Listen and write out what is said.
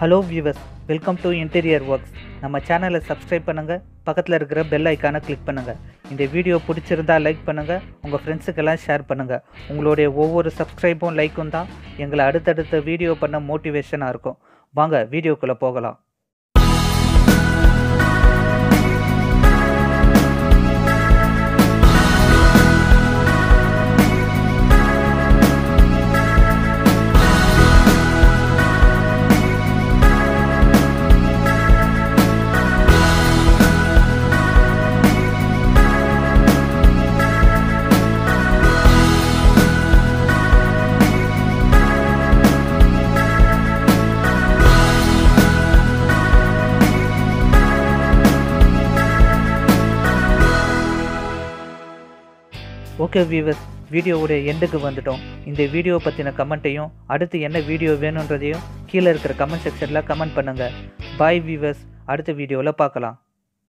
Hello viewers, welcome to interior works. நம்ம சேனலை subscribe பண்ணுங்கள், பக்கத்தில் இருக்கிற பெல் ஐக்கானை கிளிக் பண்ணுங்கள். இந்த வீடியோ பிடிச்சிருந்தா லைக் பண்ணுங்கள், உங்கள் ஃப்ரெண்ட்ஸுக்கெல்லாம் ஷேர் பண்ணுங்கள். உங்களுடைய ஒவ்வொரு சப்ஸ்கிரைப்பும் லைக்கும் தான் எங்களை அடுத்தடுத்த வீடியோ பண்ண மோட்டிவேஷனாக இருக்கும். வாங்க வீடியோக்குள்ளே போகலாம். ஓகே வியூவர்ஸ், வீடியோவுடைய எண்டுக்கு வந்துட்டோம். இந்த வீடியோ பற்றின கமெண்ட்டையும் அடுத்து என்ன வீடியோ வேணுன்றதையும் கீழே இருக்கிற கமெண்ட் செக்ஷனில் கமெண்ட் பண்ணுங்கள். பாய் வியூவர்ஸ், அடுத்த வீடியோவில் பார்க்கலாம்.